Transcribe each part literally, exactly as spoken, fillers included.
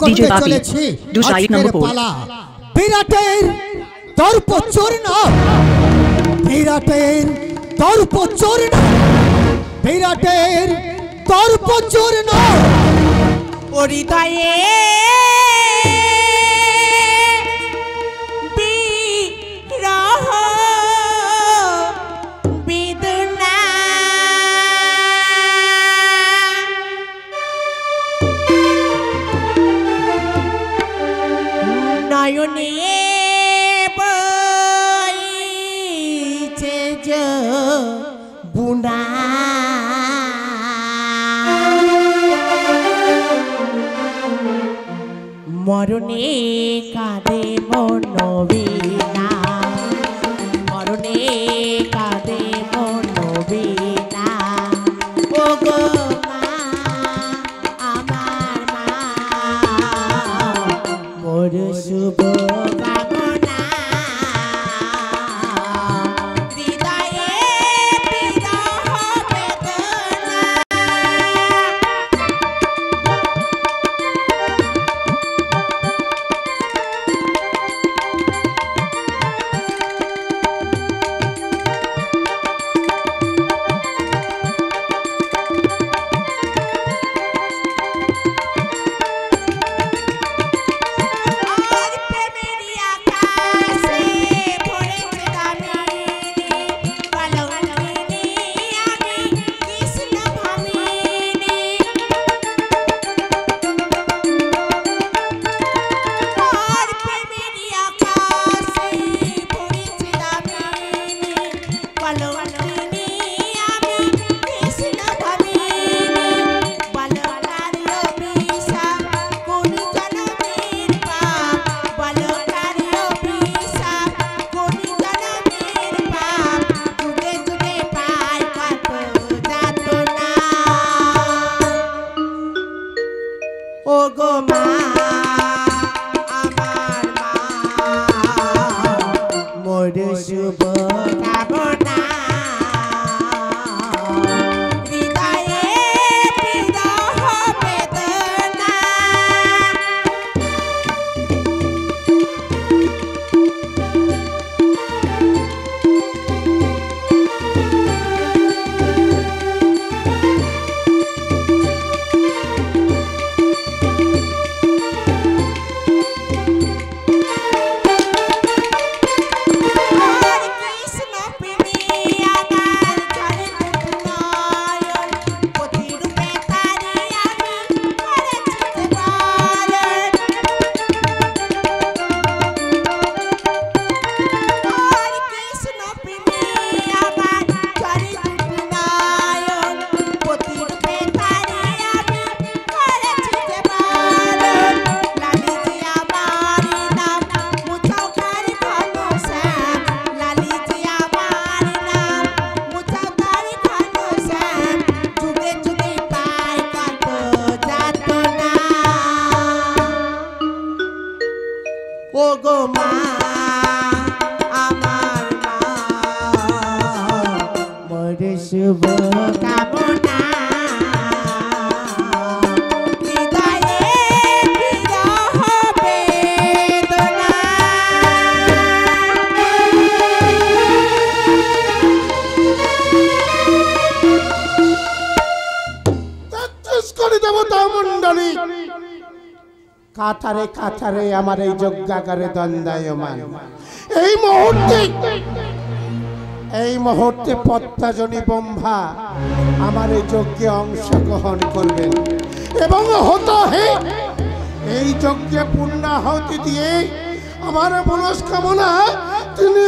করতে চলেছি আজকের পালা বিরাটের দর্প চূর্ণ বিরাটের দর্প চূর্ণ বিরাটের দর্প চূর্ণ হৃদয়ে বিরহ বেদনা নয়নে বইছে যমুনা মরণে কাঁদে মনোবীণা মরণে কাঁদে মনোবীণা ও গো মা আমার মা মোর শুভ কামনা হৃদয়ে বিরহ বেদনা কাতারে কাতারে আমার এই যজ্ঞাগারে দণ্ডায়মান এই মুহূর্তে এই মুহূর্তে পদ্মাজনী ব্রহ্মা আমার এই যজ্ঞে অংশগ্রহণ করবেন এবং হতো হে এই যজ্ঞে পূর্ণাহুতি দিয়ে আমার মনস্কামনা তিনি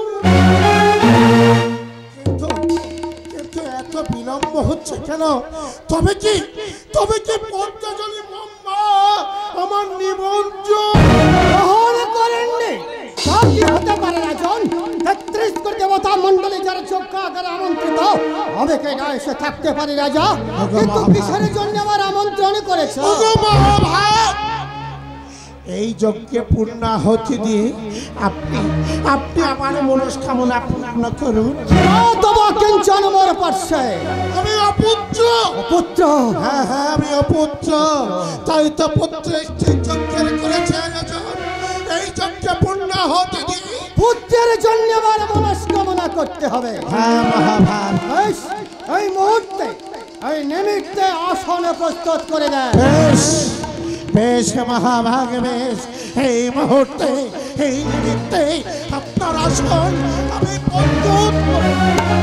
কিন্তু কিন্তু এত বিলম্ব হচ্ছে কেন তবে কি তবে কি পদ্মাজনী ব্রহ্মা আমার নিমন্ত্রণ গ্রহণ করেননি তা কি হতে পারে রাজন তেত্রিশ কোটি দেবতা মণ্ডলী যারা যজ্ঞাগারে আমন্ত্রিত অনেকে না এসে থাকতে পারি রাজা কিন্তু কিসের জন্য আমার আমন্ত্রণ করেছে এই যজ্ঞে পূর্ণাহুতি দিয়ে আপনি আপনি আমার মনস্কামনা পূর্ণ করুন। তবা কিঞ্চন মোর পার্শ্বে আমি অপুত্র। অপুত্র? হ্যাঁ হ্যাঁ আমি অপুত্র। তাই তো পুত্র একটি যজ্ঞের করেছে আয়োজন। এই যজ্ঞে পূর্ণাহুতি দিয়ে পুত্রের জন্য আমার মনস্কামনা করতে হবে। হ্যাঁ মহাভাগ। বেশ, এই মুহূর্তে এই নিমিত্তে আসন প্রস্তুত করে দেয়। বেশ বেশ মহাভাগ বেশ। এই মুহূর্তে এই নিমিত্তে আপনার আসন আমি প্রস্তুত করি।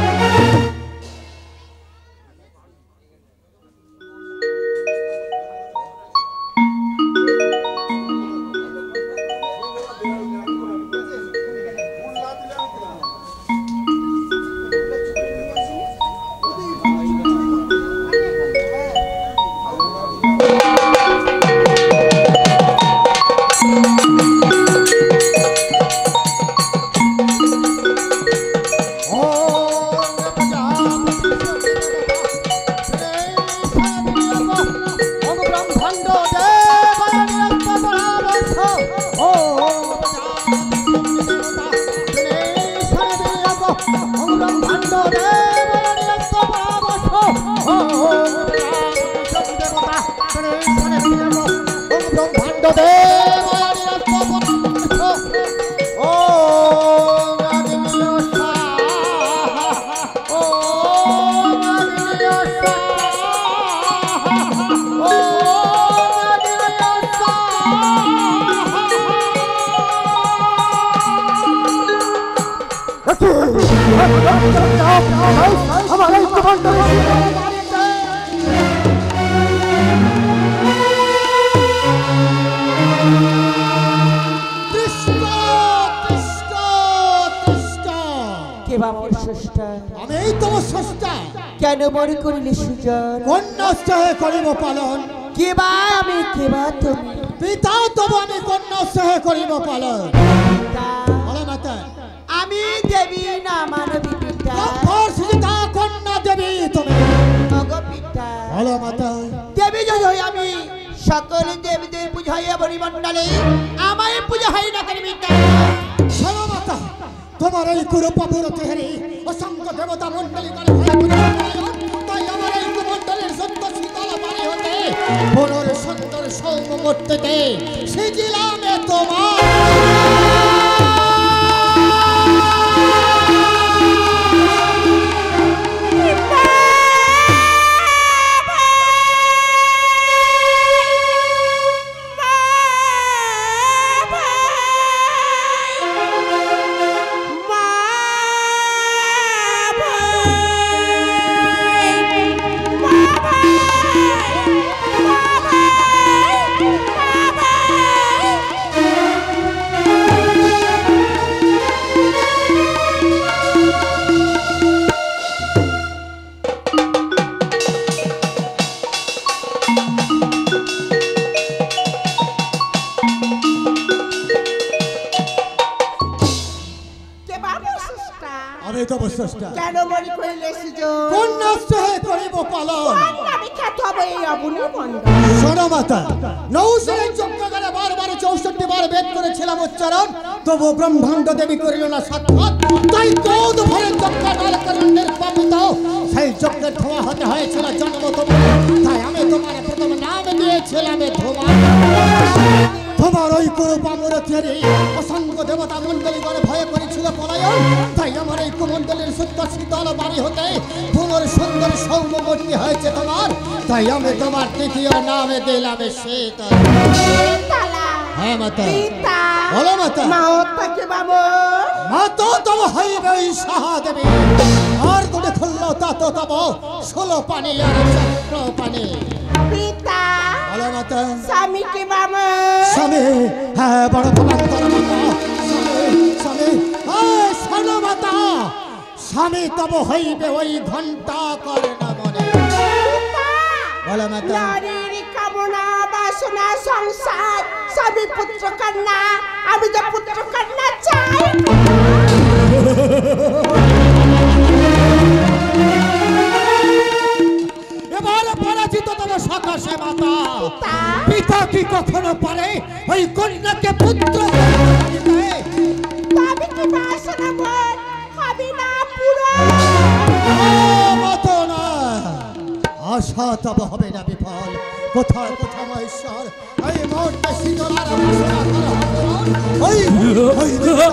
কেন মনে করিলে সুজন? কন্যা স্নেহে করিব পালন। কেবা আমি কেবা তুমি? পিতা তবু আমি কন্যা স্নেহে করিব পালন। বলো মাতা। আমি দেবী না মানবী পিতা? সীতা কন্যা দেবী তুমি। অগ পিতা। বলো মাতা। দেবী যদি আমি সকল দেবীদের পূজাইয়া পরিমণ্ডলে আমায় পূজা হয় না করি পিতা? বলো মাতা, তোমার এই কুরূপমূরতি হেরি অসংখ্য দেবতা মণ্ডলী করে তাই আমার এই কুমণ্ডলের সত্য শীতল বাড়ি হতে পুনর সুন্দর সৌম্য মূর্তিতে সিজিলামে তোমার। কেন মনে করিলে সুজন? কন্যা স্নেহে করিব পালন। আমি খ্যাত হব এই অবনী মন্ডল। শোনো মাতা, নৌসেনের যজ্ঞকালে বারবার চৌষট্টি বার বেদ করেছিলাম উচ্চারণ, তবু ব্রহ্মাণ্ড দেবী করিল না সাক্ষাৎ। তাই চৌদ্দ ভরের যজ্ঞকাল করেন নির্বাপিত। সেই যজ্ঞের ধোঁয়া হতে হয়েছিল জন্ম তোমার। তাই আমি তোমার প্রথম নাম দিয়েছিলাম ধোঁয়া। তোমার ওই কুরূপমূরতি অসংখ্য দেবতা মণ্ডলী করে ভয় করেছিল পলায়ন। তাই আমার এই কুমণ্ডলের শুদ্ধ শীতল বাড়ি হতে পুনর সুন্দর সৌম্য মূর্তি হয়েছে তোমার। তাই আমি তোমার তৃতীয় নামে দিলাম শীতল। হ্যাঁ মাতা। বলো মাতা। মা তো তব হইবে সাহা দেবী। আর গুণে খুলল তা তো তব ষোলো পানি আর চক্র পানি। পিতা। বলো মাতা। স্বামী কি বাবা? স্বামী, হ্যাঁ বড় তোমার মাতা। স্বামী স্বামী হ্যাঁ শোনো মাতা, স্বামী তব হইবে ওই ঘন্টা করে না মনে। বলো মাতা। নারীর কামনা বাসনা সংসার স্বামী পুত্র কন্যা, আমি তো পুত্র কন্যা চাই। এবার পরাজিত তবে আকাশে মাতা পিতা কি কখনো পারে ওই কন্যাকে পুত্র দিতে? তবে কি বাসনা মোর হবে না পুরো? মতো না, আশা তবে হবে না বিফল। কোথায় কোথায় মহেশ্বর এই মুহূর্তে শীতলার বাসনা করা ওই ওই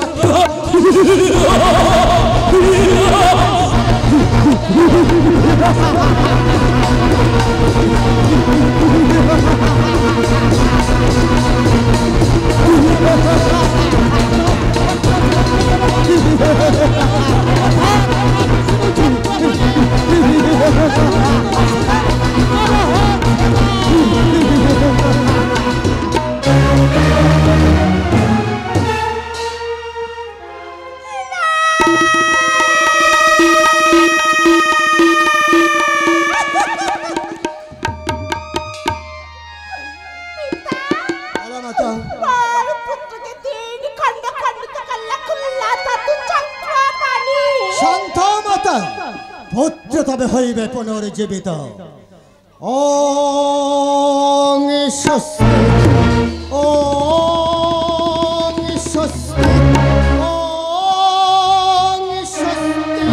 পুত্র তবে হইবে পুনর্জীবিত। ওং স্বস্তি ওং স্বস্তি ওং স্বস্তি।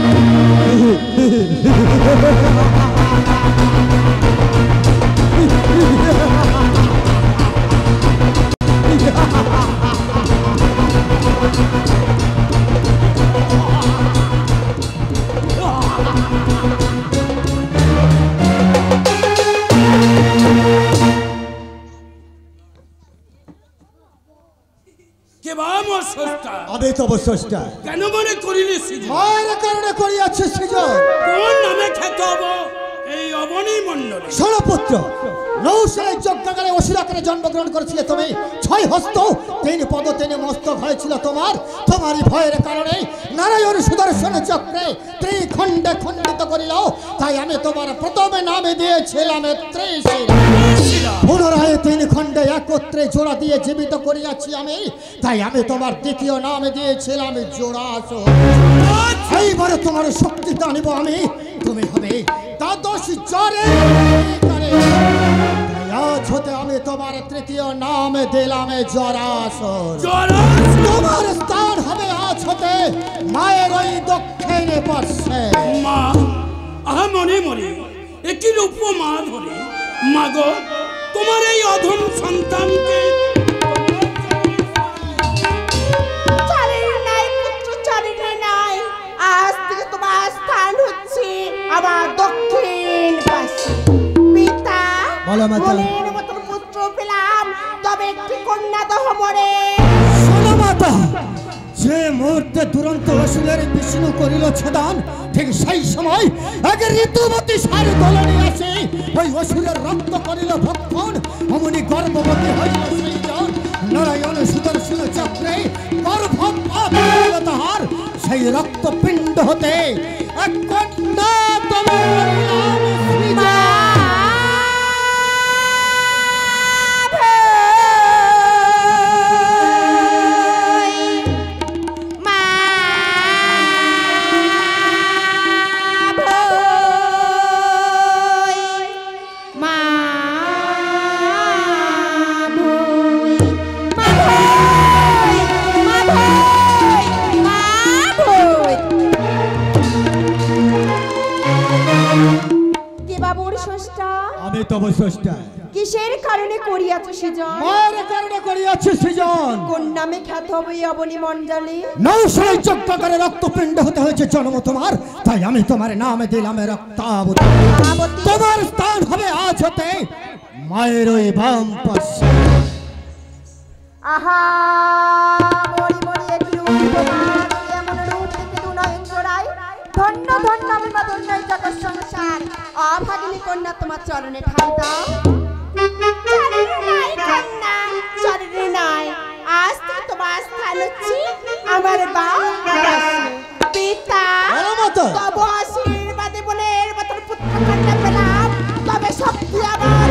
আমি তব স্রষ্টা। কেন মনে করিলি মায়ের কারণে করিয়াছে সৃজন। কোন নামে খ্যাত হব এই অবনী মণ্ডল? ষড়পুত্র নৌসেনের যজ্ঞাগারে অসুর আকারে জন্মগ্রহণ করেছিলে তুমি। ছয় হস্ত তিন পদ তিন মস্তক হয়েছিল তোমার। তোমারই ভয়ের কারণে নারায়ণ সুদর্শন চক্রে ত্রিখণ্ডে খণ্ডিত করিল। তাই আমি তোমার প্রথমে নামে দিয়েছিলাম ত্রিশিরা। পুনরায় তিন খণ্ডে একত্রে জোড়া দিয়ে জীবিত করিয়াছি আমি। তাই আমি তোমার দ্বিতীয় নামে দিয়েছিলাম জোড়াসুর। এইবারে তোমার শক্তিটা আনিব আমি। তুমি হবে দ্বাদশ জ্বরে। আজ হতে আমি তোমার তৃতীয় নাম দিলাম জরাসুর। তোমার স্থান হবে আজ হতে মায়ের ওই দক্ষিণে পার্শ্বে। মা আহা মনে মনে একই উপমা ধরে মাগো তোমার এই অধম সন্তানকে চারির নাই পুত্র চারির নাই। আজ থেকে তোমার স্থান হচ্ছে আমার দক্ষিণ পাশে। পিতা মনের মতন পুত্র পেলাম, তবে একটি কন্যা দহ মরে। শোনো মাতা, যে মুহূর্তে দুরন্ত অসুরের বিষ্ণু করিল ছেদন, ঠিক সেই সময় আগে ঋতুবতী সারি দলনে আসে ওই অসুরের রক্ত করিল ভক্ষণ। অমনি গর্ভবতী হইল সেই জন। নারায়ণ সুদর্শন চক্রে গর্ভপাত হইল তাহার। সেই রক্তপিণ্ড হতে এক কন্যা তবে করিলাম সৃজন। কিসের কারণে করিয়াছ সৃজন? মায়ের কারণে করিয়াছ সৃজন। কোন নামে খ্যাত হবে অবনী মণ্ডলী? নৌসের যজ্ঞাগারে রক্তপিণ্ড হতে হয়েছে জন্ম তোমার। তাই আমি তোমার নামে দিলাম রক্তাবতী। তোমার স্থান হবে আজ হতে মায়ের ওই বাম পাশে। আহা মরি মরি একটি উপমান, এমন রূপ দেখে দু নয়ন জোড়ায়। ধন্য ধন্য আমি মা ধন্য এই জগৎ সংসার। অভাগিনী কন্যা তোমার চরণে ঠাই দাও। চরণে নাই, আজ থেকে তোমার স্থান হচ্ছে আমার বাম পাশে। পিতা তব আশীর্বাদে বলের মতন পুত্র কন্যা পেলাম, তবে শক্তি আমার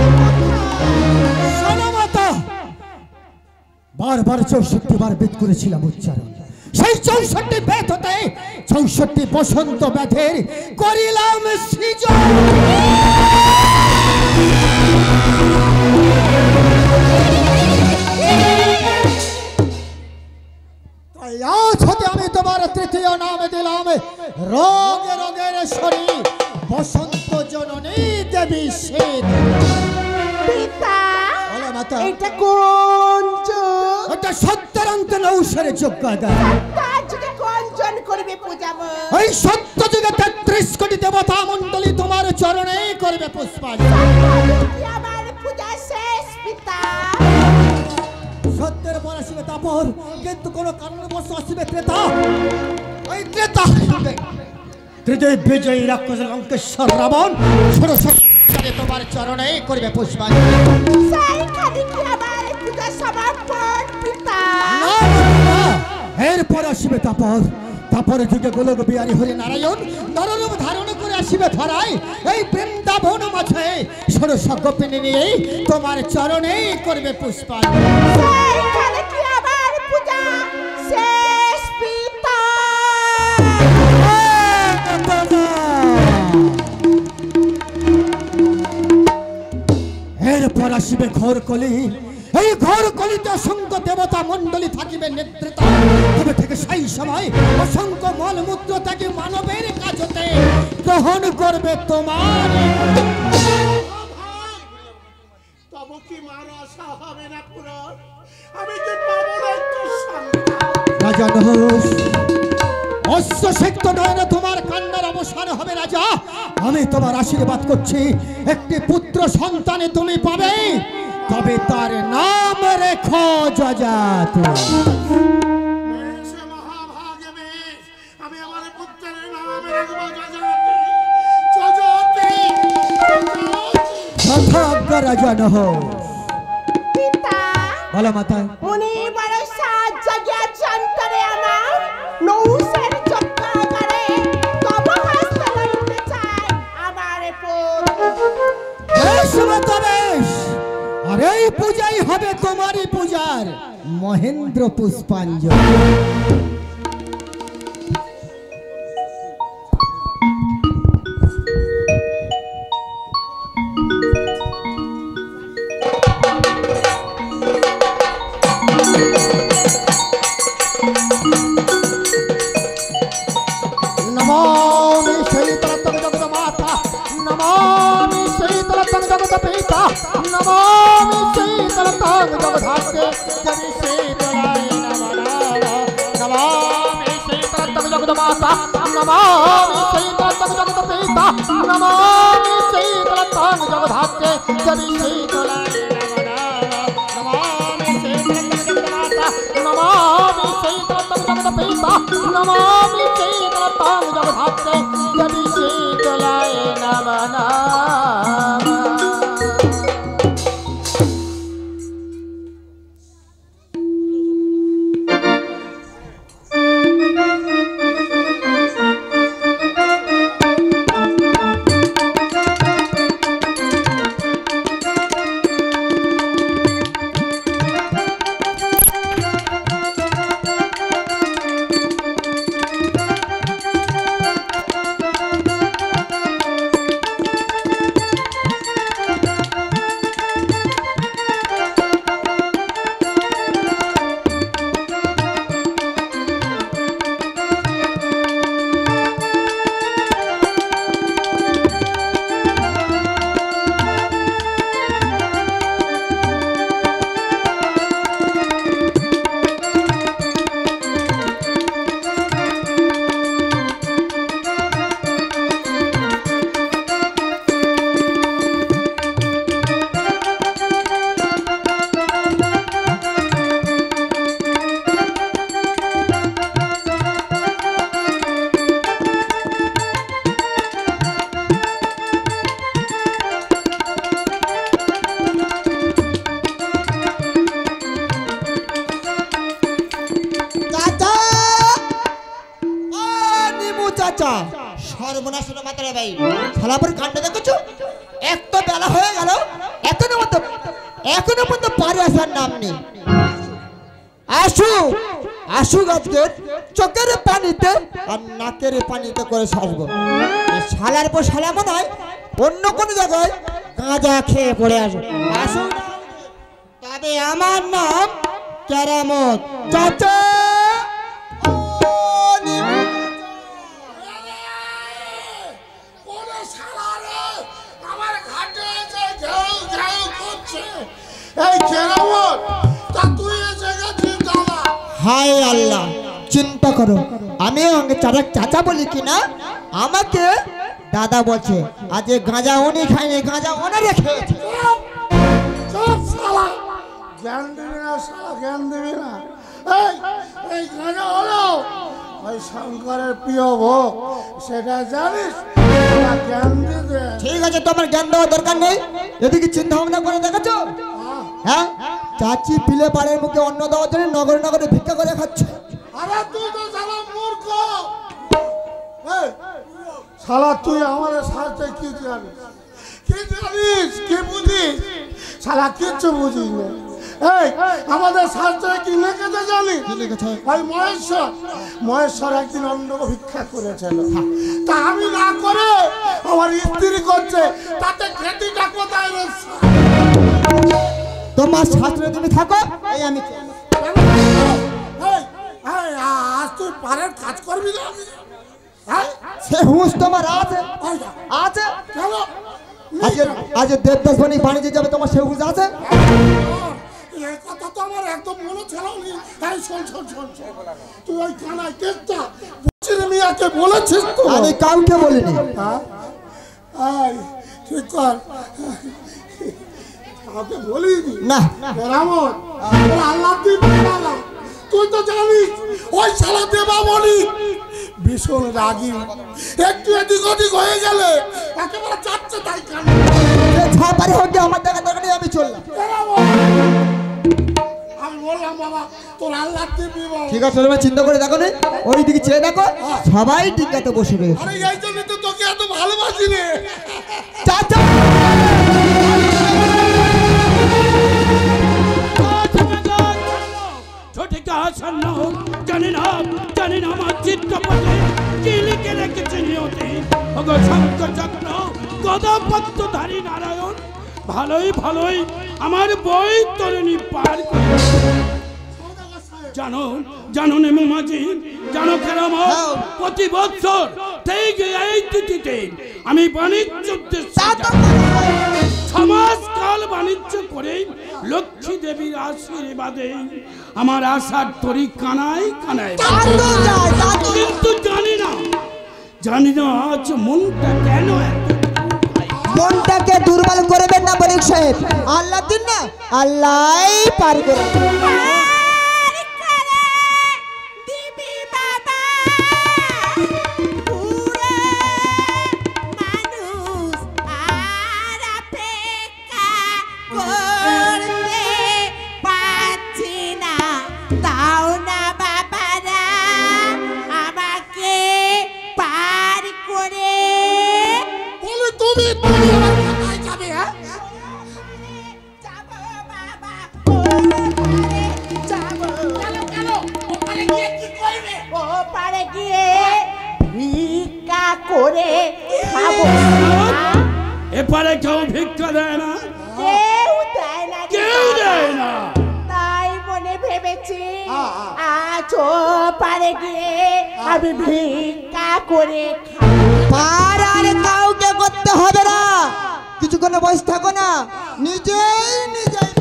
বারবার চৌষট্টি বার বেদ করেছিলাম উচ্চারণ। সেই চৌষট্টি বেদ হতে চৌষট্টি বসন্ত ব্যাধের করিলাম সৃজন। তাই আজ হতে আমি তোমার তৃতীয় নামে দিলাম রোগে রোগের শরীর বসন্ত জননী দেবী শীত। পিতা বলো মাতা, এটা কোন যুগ? এটা সত্যরন্ত নৌসের যোগ্যতা। তার যুগে কোন জন করবে পূজা? এই সত্য যুগে তেত্রিশ কোটি দেবতা মণ্ডলী তোমার চরণে করবে পুষ্পাঞ্জলি। আমার পূজা শেষ পিতা। সত্যের পর আসবে তাপর, কিন্তু কোন কারণবশ আসবে ত্রেতা। ওই ত্রেতা ত্রিদেব বিজয়ী রাক্ষস লঙ্কেশ্বর রাবণ সরস্বতী তোমার চরণে করবে পুষ্পাঞ্জলি। সেইখানে কি আমার পূজা সমাপন পিতা? না, না, এরপর আসবে তাপর। তাপরে যুগে গোলক বিহারী হরি নারায়ণ নররূপ ধারণ করে আসিবে ধরায় এই বৃন্দাবন মাঝে ষোড়শ গোপিনী নিয়ে তোমার চরণে করবে পুষ্পাঞ্জলি। সেইখানে কি আমার পূজা শেষ পিতা? এরপর আসিবে ঘোর কলি। এই ঘোর কলিতে অসংখ্য দেবতা মণ্ডলী থাকিবে নেতৃত্ব। তবে থেকে সেই সময় অসংখ্য মলমূত্র তাকে মানবের কাজতে গ্রহণ করবে তোমার। তবে কি মার আশা হবে না পূরণ? আমি কি পাবো না একটু সন্তান? রাজা নহস অশ্ব সেক্ত নয়নে তোমার কান্নার অবসান হবে রাজা। আমি তোমার আশীর্বাদ করছি, একটি পুত্র সন্তানে তুমি পাবে, তবে তার নাম রেখো যজাতি। বেশ মহাভাগে বেশ, আমি আমার পুত্রের নাম রাখবো যজাতি। যজাতি, যজাতি। যথাজ্ঞা রাজা নহস। পিতা বলো মাতা। উনি বড় সাত জায়গা চন্তরে আমার নৌসের চক্কা করে তব হাসতে লইতে চাই আমার পুত্র। বেশ মাতা বেশ, আর এই পূজাই হবে তোমারই পূজার মহেন্দ্র পুষ্পাঞ্জলি। নমামি শীতলতং জগত মাতা, নমামি শীতলতং জগত পিতা, নমামি শীতলতং জগধাত্রী দেবী শীতলায় নমঃ নমঃ। নমামি শীতলতং জগত মাতা, নমামি শীতলতং জগত পিতা, নমামি শীতলতং জগধাত্রী দেবী শীতলায় নমঃ নমঃ। নমামি শীতলতং জগত মাতা, নমামি শীতলতং জগত পিতা, নমামি শীতলতং জগধাত্রী দেবী শীতলায় নমঃ নমঃ। চাচা সর্বনাশ মাত্রা ভাই শালাপুর কাণ্ড দেখছো, এক তো বেলা হয়ে গেল, এখনো মতো এখনো পর্যন্ত পারে আসার নাম নেই। আসু আসু আজকে চোখের পানিতে আর নাকের পানিতে করে সাজবো। শালার পর শালা মনে হয় অন্য কোনো জায়গায় গাঁজা খেয়ে পড়ে আসো আসো না। তবে আমার নাম কেরামত চাচা। ও নিমু ওরে শালা রে, আমার ঘাটে এসে ঘেউ ঘেউ করছে। এই কেরামত, তা তুই এসে গেছিস দাদা? হায় আল্লাহ, চিন্তা করো, আমি আমাকে চাচা চাচা বলি কিনা, আমাকে দাদা বলছে। আজ এ গাঁজা উনি খায়নি, গাঁজা ওনারে খেয়েছে। চুপ শালা, জ্ঞান দিবি না শালা, জ্ঞান দিবি না। এই এই গাঁজা হলো ওই শঙ্করের প্রিয় ভোগ, সেটা জানিস? ওরা জ্ঞান দিতে ঠিক আছে, তোমার জ্ঞান দেওয়ার দরকার নেই। এদিকে চিন্তা ভাবনা করে দেখেছো? হ্যাঁ, চাচি পিলে পাড়ের মুখে অন্ন দেওয়ার জন্য নগরে নগরে ভিক্ষা করে খাচ্ছে। আরে তুই তো শালা মূর্খ। এই শালা, তুই আমাদের সাথে কি জানিস? কি জানিস? কি বুঝিস? শালা কিচ্ছু বুঝিস না। এই আমাদের শাস্ত্রে কি লিখেছে জানিস? ওই মহেশ্বর মহেশ্বর একদিন অন্ন ভিক্ষা করেছিল, তা আমি না করে আমার স্ত্রী করছে, তাতে খেতিটা কোথায় রে? তোমার শাস্ত্রে তুমি থাকো, এই আমি এই, এই, আজ তুই পাড়ের কাজ করবি না? হ্যাঁ? সে হুঁশ তোমার আছে ওই যা, আছে। কেন? আজ আজ দেবদাস বাণী বাণিজ্যে যাবে, তোমার সে হুঁশ আছে? এই কথা তো আমার একদম মনে ছিল না। এই শোন শোন শোন শোন, তুই ওই থানায় কেসটা বুঝির মিয়াকে বলেছিস তো? আমি কাউকে বলিনি। হ্যাঁ? এই ঠিক কর, কাউকে বলিনি না কেরামত, ওরা আল্লাহ দিন বাবা, তুই তো জানিস ওই শালা দেবা বলি ভীষণ রাগী, একটু এদিক ওদিক হয়ে গেলে একেবারে যাচ্ছে তাই কানে। ছাপারে হোক, আমার দেখা দরকার নেই, আমি চললাম। আমি বললাম বাবা, তোর আল্লাহ দিবি বাবা। ঠিক আছে, তুমি চিন্তা করে দেখো না, ওই দিকে চেয়ে দেখো, সবাই টিকাতে বসে রয়েছে। আরে এই জন্য তো তোকে এত ভালোবাসি রে। চাচা সঠিক আসন্ন জানি না, জানি না আমার চিত্রপটে কি লিখে রেখেছে নিয়তি। ওগো শঙ্কর চক্র গদাপদ্মধারী নারায়ণ, ভালোই ভালোই আমার বই তরণী পার করে। জানো জানো নেমু মাঝি, জানো কেরামত, প্রতি বছর ঠিক এই তিথিতে আমি বাণিজ্য উদ্দেশ্যে সমাজ কাল বাণিজ্য করে লক্ষ্মী দেবীর আশীর্বাদে আমার আশার তরি কানায় কানায়, কিন্তু জানি না জানি না আজ মনটা কেন এত। মনটাকে দুর্বল করবেন না বণিক সাহেব, আল্লাহ দিন না, আল্লাহ পার করে। এপারে কেউ ভিক্ষা দেয় না, কেউ দেয় না, কেউ দেয় না, তাই মনে ভেবেছি আজ ও পারে গিয়ে আমি ভিক্ষা করে পার আর কাউকে করতে হবে না, কিছুক্ষণ বসে থাকো না, নিজেই নিজেই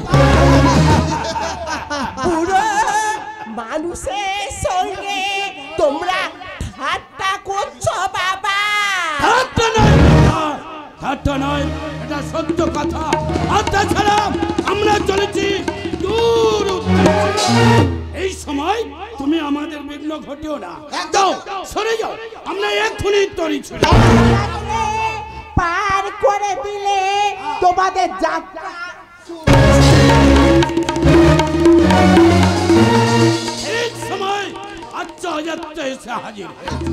পুরো মানুষের সঙ্গে তোমরা ঠাট্টা করছো বাবা। ঠাট্টা নয় বাবা, ঠাট্টা নয়, এটা সত্য কথা। আর তাছাড়া আমরা চলেছি দূর উদ্দেশ্যে। এই সময় তুমি আমাদের বিঘ্ন ঘটিও না, যাও সরে যাও, আমরা এক্ষুনি তরি ছুড়ে পার করে দিলে তোমাদের যাত্রা এক সময় আচ্ছা যাত্রা এসে হাজির।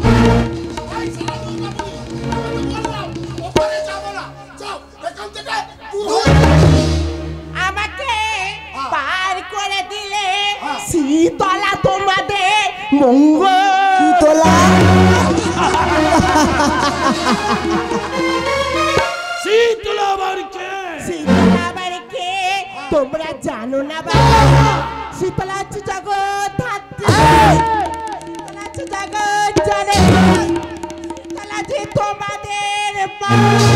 আমাকে পার করে দিলে শীতলা তোমাদের মঙ্গল। তোলা তোমরা জানো না বাবা শীতলা আছে জগৎ ধাত্রী শীতলা আছে জগৎ জানে শীতলা যে তোমাদের মা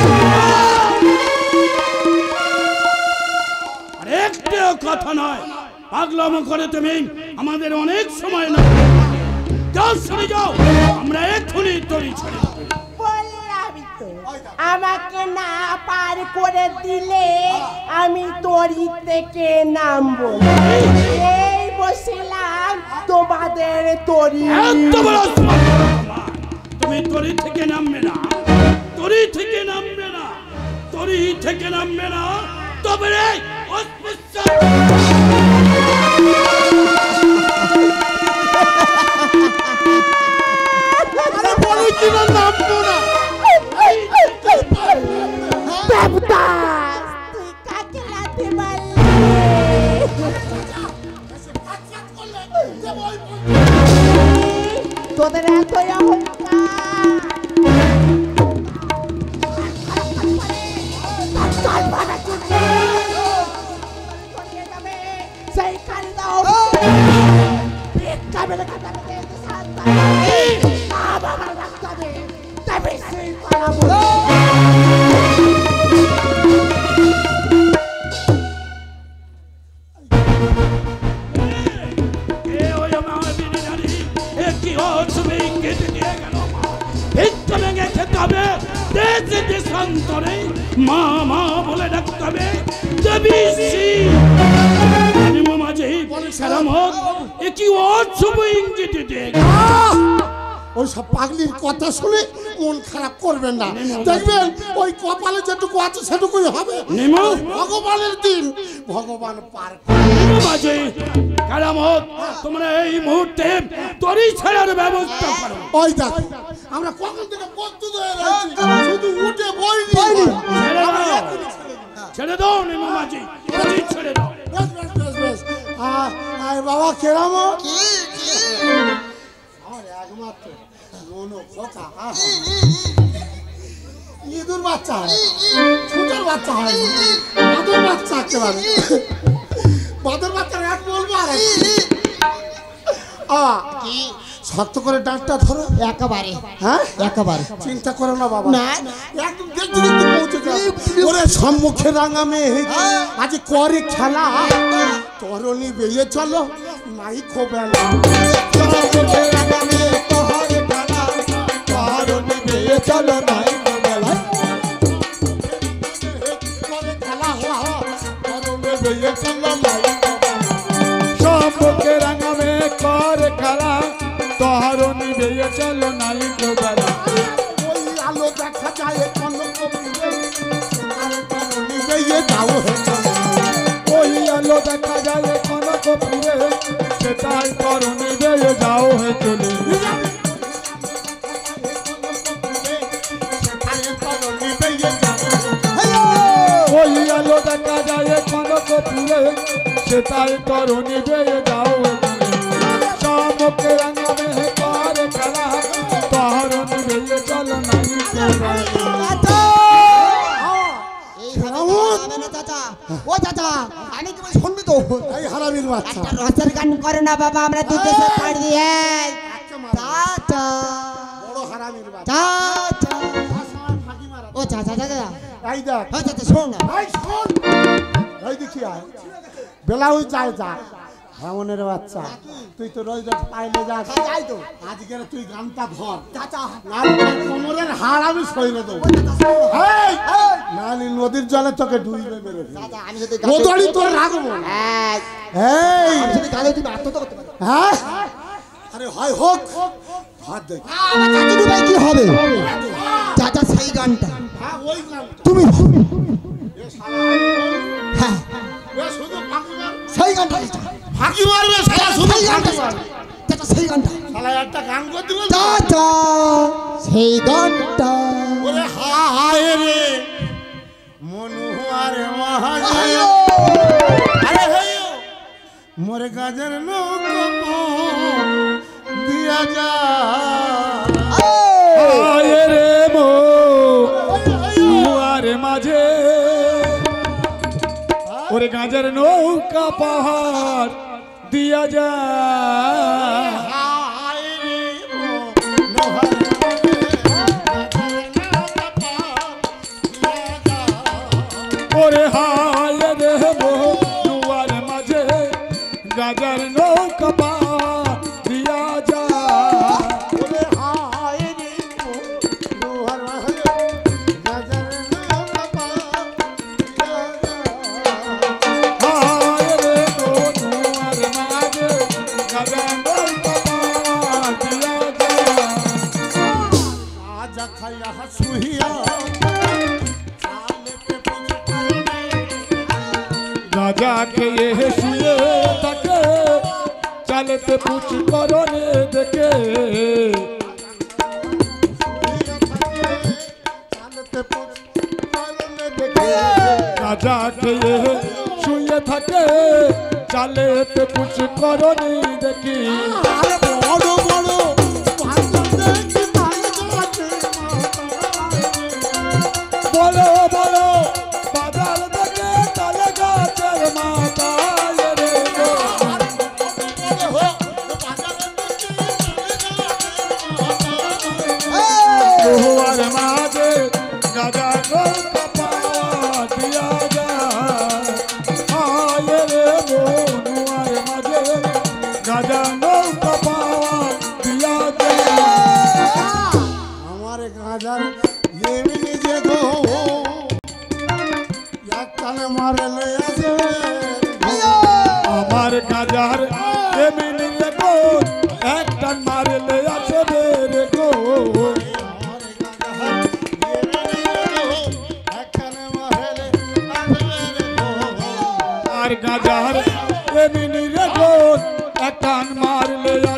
একটু কথা নয় পাগলামো করে তুমি আমাদের অনেক সময় না যাও শুনে যাও আমরা এক্ষুনি তরি ছেড়ে বললামই তো আমাকে না পার করে দিলে আমি তরি থেকে নামবো এই বসিলাম তোমাদের তরি এত বড় সম্মান। তুমি তরি থেকে নামবে না তরি থেকে নামবে না তরি থেকে নামবে না তবে রে অস্পৃশ্য আরে বলি কি না নামবো না দেবদাস তুই কাকে লাথি মারলি তোদের এত অহংকার সেই কালি দাও ভিক্ষা মেরে খাতা মেরে শান্তা বাবা রাখতে তবে সেই পালাবো এ ওই আমার বিনি নারী এ কি অসুবে কেটে দিয়ে গেল ভিক্ষা ভেঙে খেতে হবে দেশে দেশান্তরে মা মা বলে ডাকতে হবে দেবী শ্রী মাঝে সারামত এ কি অশুভ ইঙ্গিত দেখ ওই সব পাগলির কথা শুনে মন খারাপ করবেন না দেখবেন ওই কপালে যেটুকু আছে সেটুকুই হবে নেমো। ভগবানের দিন ভগবান পার মাঝে কারামত তোমরা এই মুহূর্তে তরি ছাড়ার ব্যবস্থা করো ওই দেখ আমরা কখন থেকে প্রস্তুত হয়ে রয়েছি শুধু উঠে বই ছেড়ে দাও ছেড়ে দাও নেমো মাঝে তরি ছেড়ে দাও বেশ বেশ বেশ বেশ আ- আয় বাবা কেরাম আমার একমাত্র মনো খোকা আহা। ইঁদুর বাচ্চা হয় ছোটার বাচ্চা হয় বাদর বাচ্চা একেবারে বাদর বাচ্চার এক বলবো আর এক। আ, শক্ত করে ডাঁটটা ধরো একেবারে হ্যাঁ একেবারে চিন্তা করো না বাবা না একদম দেখতে দেখতে পৌঁছে যাও ওরে সম্মুখে রাঙা মেয়ে আজ করে খেলা তরণী বেয়ে চলো নাই খোবেলা সম্মুখে রাঙা মেয়ে তোহর খেলা তরণী বেয়ে চলো নাই খোবেলা করে খেলা হওয়া তরণী বেয়ে চলো নাই সম্মুখে রাঙামে কর খেলা তোহার নিবে চলো নাই বেলা ওই আলো দেখা যায় কনক তরণী বেয়ে যাও হে চলো ওই আলো দেখা যায় কনকপুরে সেটাই কর নিবে যাও হে চলে ওই আলো দেখা যায় কনকপুরে সেটাই কর নিবে যাও হে চলে সম্মুখে রাঙামে কর খেলা তোহার নিবে চলো নাই বেলা চাচা ও চাচা আমি কি শুনবি তো এই হারামির বাচ্চা একটা রসের গান করে না বাবা আমরা দু দেশে পাড়ি দিয়ে চাচা বড় হারামির বাচ্চা চাচা ফাঁকি মারা ও চাচা চাচা এই দেখ ও চাচা শোন না এই শোন এই দেখি আয় বেলাউজ যায় যা ভামনের বাচ্চা তুই তো রোজ রোজ পাইলে যাস যাই তো আজকে তুই গানটা ধর চাচা নাহলে কোমরের হাড় আমি সইরে দেবো এই, নাহলে নদীর জলে তোকে ডুইবে বেরো চাচা আমি যদি গোদড়ি তোর রাখবো এই এই আমি যদি গালে তুমি আত্মহত্যা করতে পারি হ্যাঁ আরে হয় হোক হাত দেখ আমার চাচা ভাই কি হবে চাচা সেই গানটা হ্যাঁ ওই গান তুমি এ শালা হ্যাঁ এ শুধু ফাঁকি মার সেই গানটা চাচা ফাঁকি মারবে শালা শুধু সেই গানটা ফাঁকি মার চাচা সেই গানটা শালা একটা গান করে দিল চাচা সেই গানটা ওরে হায় রে মনোহর মহাজয় আরে হেয় মোরে গাজর লোক দিয়া যা আয় রে মো মুয়ার মাঝে ও ওরে গাঁজার নৌকা পাহাড় দিয়া যা ওরে হায় রে দুয়ার মাঝে গাঁজার নৌকা পাহাড় দিয়া যা ওরে হায় রে দুয়ার মাঝে গাজার নৌকা পাহাড় দিয়া যা হায় রে দুয়ার মাঝে গাঁজার নৌকা পাহাড় দিয়া যা আজা খাইয়া শুইয়া राजा के ये शुए तके चलते पूछ करने देखे राजा के ये शुए थके चलते पूछ करने देखी বড় বড় बोलो बोलो बादल देखे तले गाजर माता रे दुआर माजे गाजा नौका पावा दिया जा आये रे दुआर माजे गाजा नौका पावा दिया जा আমার গাজার এমনি যে গো একখানে মারলে আছে আমার গাজার এমনি দেখো একটা মারলে আছে রে গো একখানে মারলে আর গাজার এমনি দেখো একটা মারলে